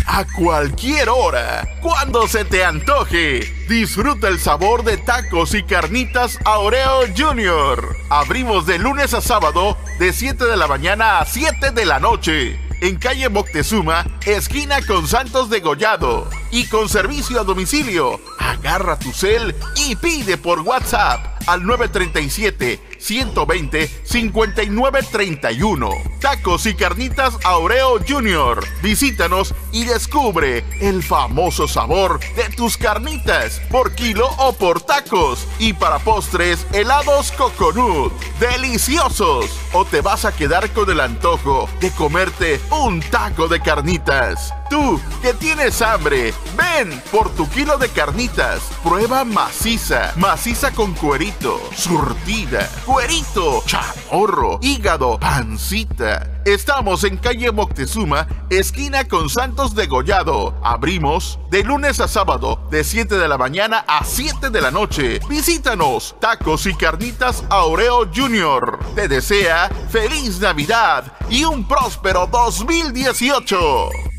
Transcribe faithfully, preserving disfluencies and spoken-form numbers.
a cualquier hora, cuando se te antoje. Disfruta el sabor de Tacos y Carnitas Aureo Junior. Abrimos de lunes a sábado de siete de la mañana a siete de la noche. En calle Moctezuma, esquina con Santos Degollado. Y con servicio a domicilio. Agarra tu cel y pide por WhatsApp al nueve tres siete, uno dos cero, cinco nueve tres uno. Tacos y Carnitas Aureo Junior. Visítanos y descubre el famoso sabor de tus carnitas por kilo o por tacos. Y para postres, helados Coconut. ¡Deliciosos! ¿O te vas a quedar con el antojo de comerte un taco de carnitas? Tú, que tienes hambre, ven por tu kilo de carnitas. Prueba maciza, maciza con cuerito, surtida, cuerito, chamorro, hígado, pancita. Estamos en calle Moctezuma, esquina con Santos Degollado. Abrimos de lunes a sábado, de siete de la mañana a siete de la noche. Visítanos. Tacos y Carnitas Aureo Junior te desea feliz Navidad y un próspero dos mil dieciocho.